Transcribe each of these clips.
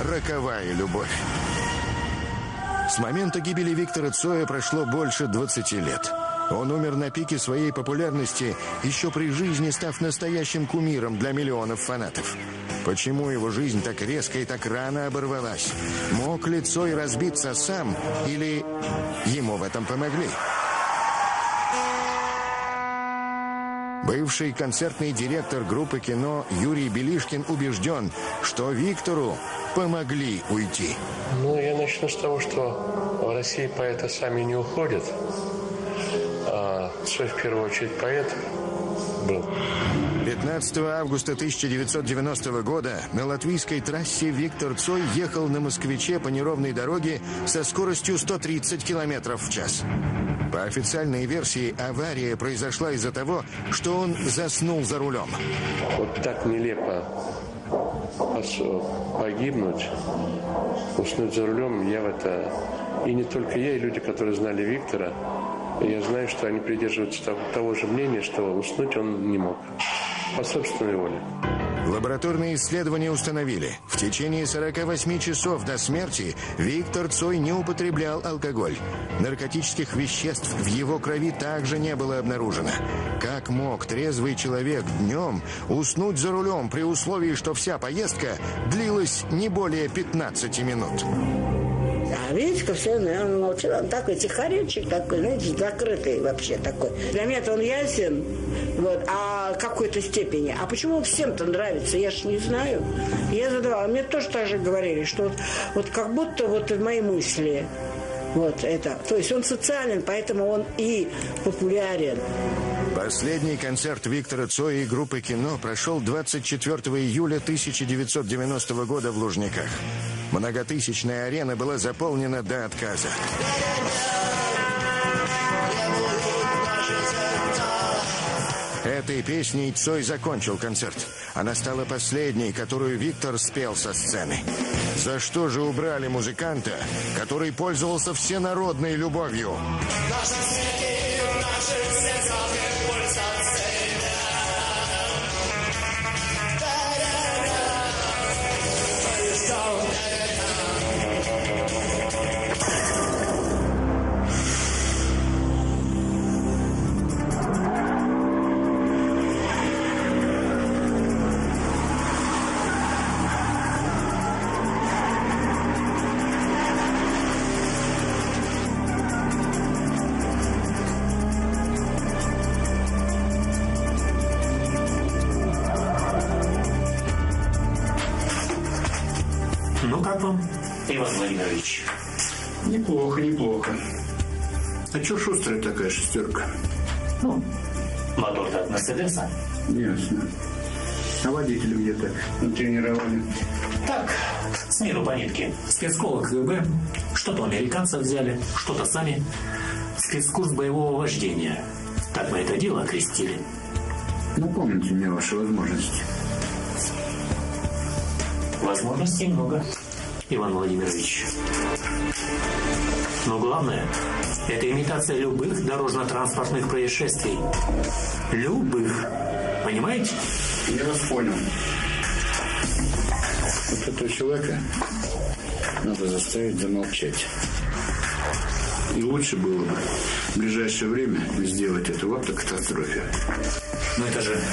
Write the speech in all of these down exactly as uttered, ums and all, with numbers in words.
роковая любовь. С момента гибели Виктора Цоя прошло больше двадцати лет. Он умер на пике своей популярности, еще при жизни став настоящим кумиром для миллионов фанатов. Почему его жизнь так резко и так рано оборвалась? Мог ли Цой разбиться сам, или ему в этом помогли? Бывший концертный директор группы кино Юрий Белишкин убежден, что Виктору помогли уйти. Ну, я начну с того, что в России поэты сами не уходят. А Цой, в первую очередь, поэт был. пятнадцатого августа тысяча девятьсот девяностого года на латвийской трассе Виктор Цой ехал на «Москвиче» по неровной дороге со скоростью сто тридцать километров в час. По официальной версии, авария произошла из-за того, что он заснул за рулем. Вот так нелепо погибнуть, уснуть за рулем, я в это... И не только я, и люди, которые знали Виктора, я знаю, что они придерживаются того же мнения, что уснуть он не мог. По собственной воле. Лабораторные исследования установили, в течение сорока восьми часов до смерти Виктор Цой не употреблял алкоголь. Наркотических веществ в его крови также не было обнаружено. Как мог трезвый человек днем уснуть за рулем при условии, что вся поездка длилась не более пятнадцати минут? А Витька все, наверное, молчал. Он такой тихоречик, такой, знаете, закрытый вообще такой. Для меня-то он ясен, вот, а в какой-то степени. А почему он всем-то нравится, я ж не знаю. Я задавала, мне тоже так же говорили, что вот, вот как будто вот мои мысли, вот это. То есть он социален, поэтому он и популярен. Последний концерт Виктора Цоя и группы «Кино» прошел двадцать четвёртого июля тысяча девятьсот девяностого года в Лужниках. Многотысячная арена была заполнена до отказа. Этой песней Цой закончил концерт. Она стала последней, которую Виктор спел со сцены. За что же убрали музыканта, который пользовался всенародной любовью? Ну, как вам, Иван Владимирович? Неплохо, неплохо. А чё шустрая такая шестерка? Ну, мотор-то от Мерседеса. Ясно. А водитель где-то тренировали? Так, смену по нитке. Спецшкола КГБ. Что-то у американцев взяли, что-то сами. Спецкурс боевого вождения. Так мы это дело окрестили. Напомните мне ваши возможности. Возможностей много, Иван Владимирович. Но главное, это имитация любых дорожно-транспортных происшествий. Любых. Понимаете? Я вас понял. Вот этого человека надо заставить замолчать. И лучше было бы в ближайшее время сделать это в автокатастрофе. Но это же...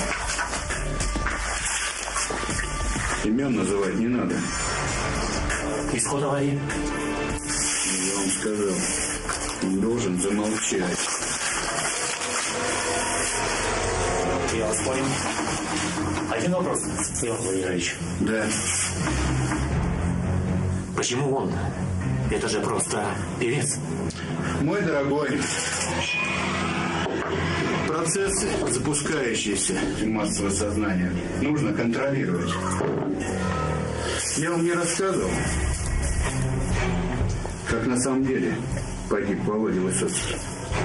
Имен называть не надо. Исход аварии? Я вам сказал, он должен замолчать. Я вас понял. Один вопрос, Иван Владимирович. Да. Почему он? Это же просто певец. Мой дорогой, процессы, запускающиеся в массовое сознание, нужно контролировать. Я вам не рассказывал, как на самом деле погиб Володя Высоцкий.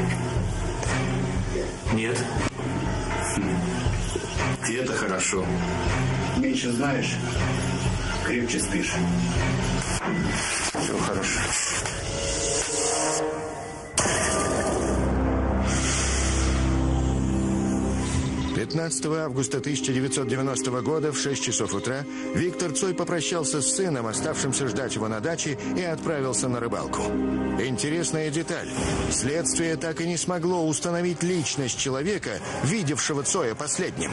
Нет. И это хорошо. Меньше знаешь, крепче спишь. Все хорошо. пятнадцатого августа тысяча девятьсот девяностого года в шесть часов утра Виктор Цой попрощался с сыном, оставшимся ждать его на даче, и отправился на рыбалку. Интересная деталь. Следствие так и не смогло установить личность человека, видевшего Цоя последним.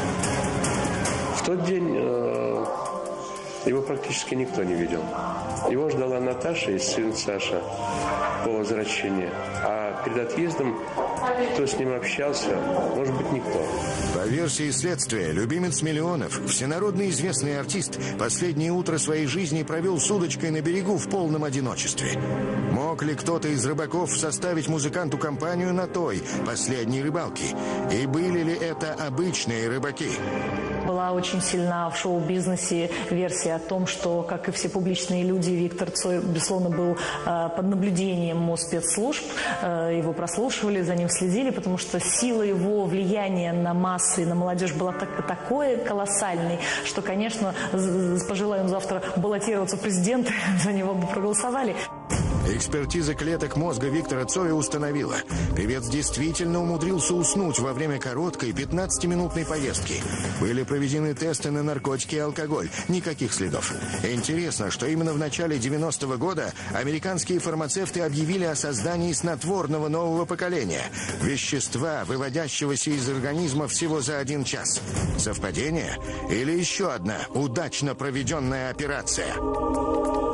В тот день э, его практически никто не видел. Его ждала Наташа и сын Саша по возвращении. А перед отъездом кто с ним общался, может быть, никто. По версии следствия, любимец миллионов, всенародно известный артист, последнее утро своей жизни провел с удочкой на берегу в полном одиночестве. Мог ли кто-то из рыбаков составить музыканту компанию на той, последней рыбалке? И были ли это обычные рыбаки? Была очень сильна в шоу-бизнесе версия о том, что, как и все публичные люди, Виктор Цой, безусловно, был э, под наблюдением спецслужб. Э, его прослушивали, за ним следили, потому что сила его влияния на массы, на молодежь была так, такой колоссальной, что, конечно, пожелаем завтра баллотироваться в президенты, за него бы проголосовали. Экспертиза клеток мозга Виктора Цоя установила: певец действительно умудрился уснуть во время короткой пятнадцатиминутной поездки. Были проведены тесты на наркотики и алкоголь. Никаких следов. Интересно, что именно в начале девяностого года американские фармацевты объявили о создании снотворного нового поколения. Вещества, выводящегося из организма всего за один час. Совпадение? Или еще одна удачно проведенная операция?